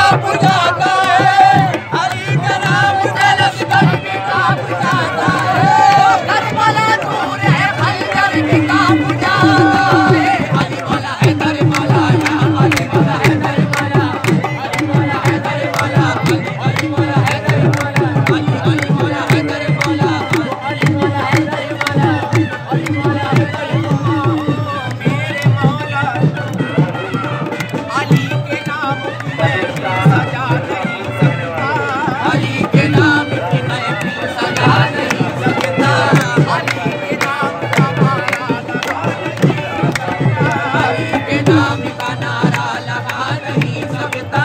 कांप जाता है, अली का नाम से लश्कर भी कांप जाता है। करबला दूर है खंजर भी कांप जाता है। अली वाला है करबला, अली वाला है करबला, अली वाला है करबला, अली वाला है करबला, अली वाला है करबला, अली वाला है करबला, अली वाला है करबला। मेरे मौला अली के नाम की महफिल सजा नहीं सकता, अली के नाम की महफिल सजा नहीं सकता, अली के नाम का नारा लगा नहीं सकता, अली के नाम का नारा लगा नहीं सकता।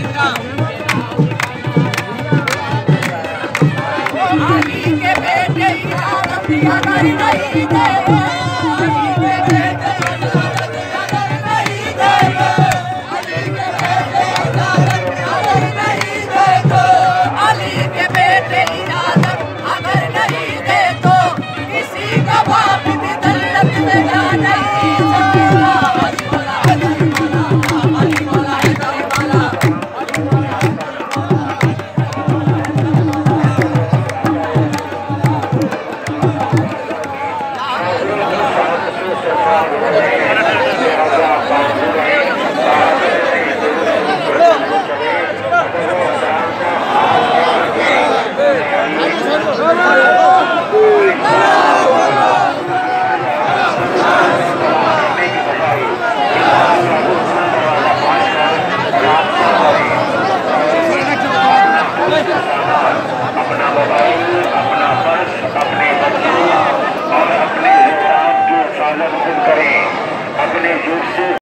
अली के बेटे इजाजत अगर नहीं दे, अली के बेटे इजाजत अगर नहीं दे, अली के बेटे इजाजत अगर नहीं दे तो, अली के बेटे इजाजत अगर नहीं दे तो किसी का बाप भी दल्लत में जा नहीं सकता। अली वाला है करबला, अली वाला है करबला, अली वाला है अपना मोबाइल, अपना पर्स, अपने बच्चे और अपने हिसाब की हिफाजत खुद करें, अपने जुर्म से